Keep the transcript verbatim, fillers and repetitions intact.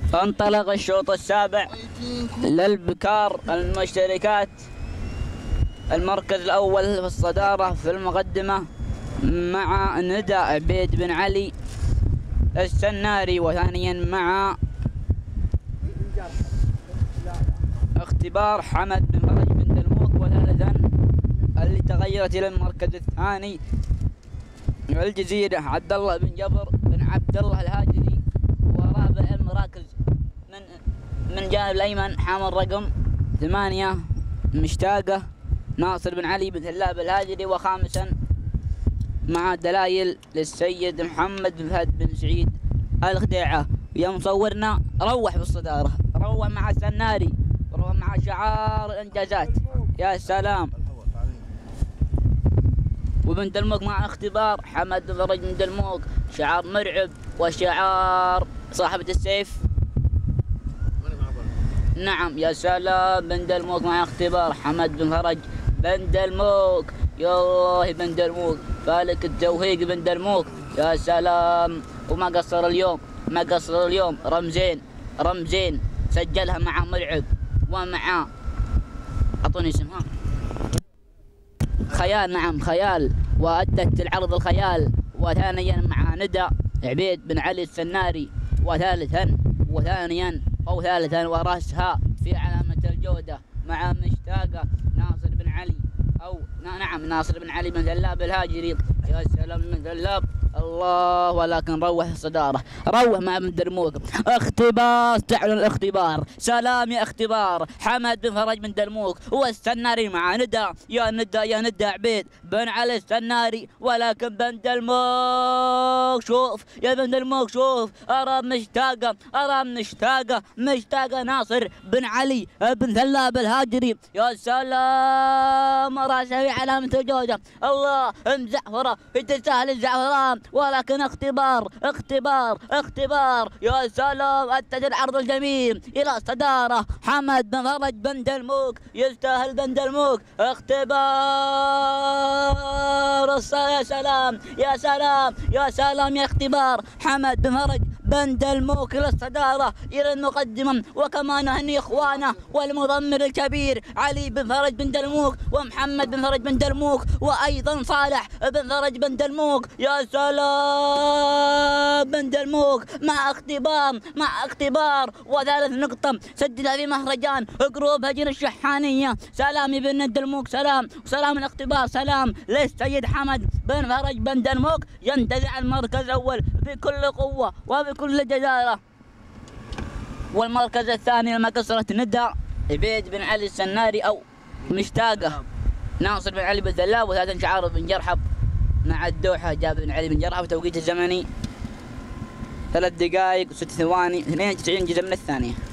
انطلق الشوط السابع للبكار المشتركات. المركز الأول في الصدارة في المقدمة مع ندى عبيد بن علي السناري، وثانيا مع اختبار حمد بن فرج بن دلموك، وثالثا اللي تغيرت إلى المركز الثاني الجزيرة عبد الله بن جبر بن عبد الله الهاجري، ورابع المراكز من من جانب الأيمن حامل رقم ثمانية مشتاقة ناصر بن علي بن ثلاب الهاجري، وخامسا مع دلايل للسيد محمد بن فهد بن سعيد الخديعة. يا مصورنا روح بالصدارة، روح مع السناري، روح مع شعار الانجازات. يا سلام. وبن دلموك مع اختبار حمد بن فرج بن دلموك، شعار مرعب وشعار صاحبة السيف. نعم يا سلام. بن دلموك مع اختبار حمد بن فرج بن دلموك، يا الله بن دلموك فالك التوفيق بن دلموك. يا سلام. وما قصر اليوم، ما قصر اليوم. رمزين رمزين سجلها مع مرعب ومع اعطوني اسمها خيال. نعم خيال، وأدت العرض الخيال. وثانيا مع ندى عبيد بن علي السناري، وثالثا وثانيا أو ثالثا ورأسها في علامة الجودة مع مشتاقة ناصر بن علي أو نعم ناصر بن علي بن ثلاب الهاجري. يا سلام من ثلاب الله. ولكن روح الصدارة، روح مع بن دلموك. اختبار تعلن الاختبار. سلام يا اختبار حمد بن فرج بن دلموك والسناري مع ندى. يا ندى يا ندى عبيد بن علي السناري. ولكن بن دلموك شوف يا بن دلموك شوف، أرى مشتاقة أرى مشتاقة مشتاقة ناصر بن علي بن ثلاب الهاجري. يا سلام. راسها في علامة الجودة. الله مزعفرة في تسهل الزعفران. ولكن اختبار اختبار اختبار. يا سلام. أتت العرض الجميل إلى الصدارة حمد بن فرج بن دلموك. يستاهل بن دلموك. اختبار. يا سلام يا سلام يا سلام يا اختبار حمد بن فرج بن دلموك إلى الصدارة إلى المقدمة. وكما نهني إخوانه والمضمر الكبير علي بن فرج بن دلموك ومحمد بن فرج بن دلموك وأيضا صالح بن فرج بن دلموك. يا سلام. بن دلموك مع اختبار مع اختبار. وثالث نقطة سجلها في مهرجان جروب هجر الشحانية. سلام بن دلموك سلام، وسلام الاختبار سلام للسيد حمد بن فرج بن دلموك. ينتزع المركز الأول بكل قوة وبكل جدارة. والمركز الثاني لما كسرت ندى عبيد بن علي السناري أو مشتاقة ناصر بن علي بن ثلاب، وثالثا شعار بن جرحب مع الدوحة جاب بن علي بن جرحب. توقيت الزمني ثلاث دقائق وست ثواني اثنين وتسعين جزء من الثانية.